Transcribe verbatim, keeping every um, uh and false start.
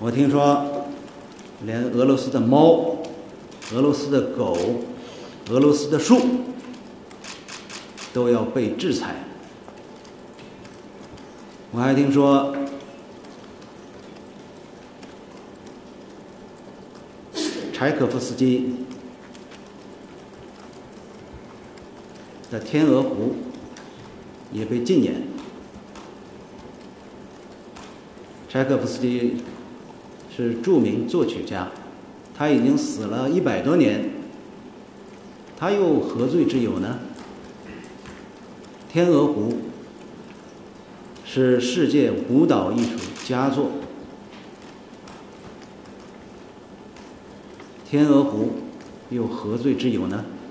我听说，连俄罗斯的猫、俄罗斯的狗、俄罗斯的树都要被制裁。我还听说，柴可夫斯基的《天鹅湖》也被禁演。柴可夫斯基是著名作曲家，他已经死了一百多年，他又何罪之有呢？《天鹅湖》是世界舞蹈艺术佳作，《天鹅湖》又何罪之有呢？